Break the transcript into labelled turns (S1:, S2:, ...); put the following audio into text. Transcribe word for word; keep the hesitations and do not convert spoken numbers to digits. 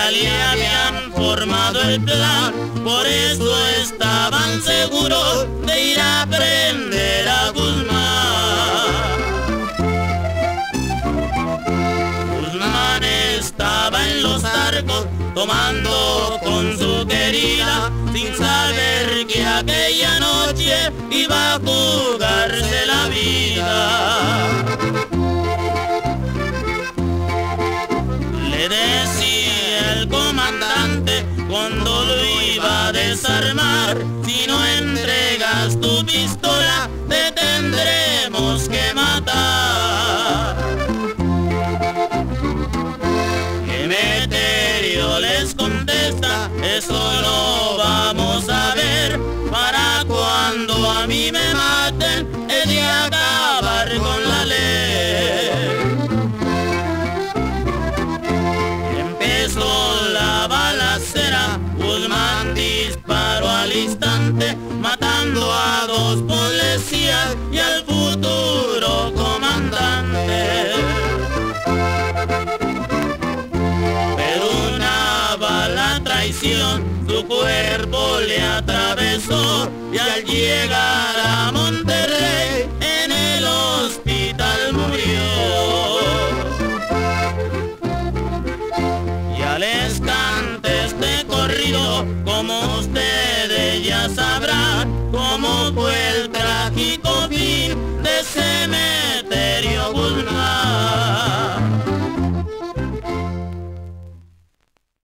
S1: ya le habían formado el plan, por eso estaban seguros de ir a prender a Guzmán. Guzmán estaba en los arcos tomando con su querida, sin saber que aquella noche iba a jugarse la vida. Le decía el comandante cuando lo iba a desarmar: si no entregas tu pistola, te tendremos que matar. Emeterio les contesta: eso lo vamos a ver, para cuando a mí me maten he de acabar con la ley. Empezó la balacera, Guzmán disparó al instante, matando a dos policías y al futuro comandante. Su cuerpo le atravesó y al llegar a Monterrey en el hospital murió. Ya les canté este corrido, como ustedes ya sabrán, cómo fue el trágico fin de Emeterio Guzmán.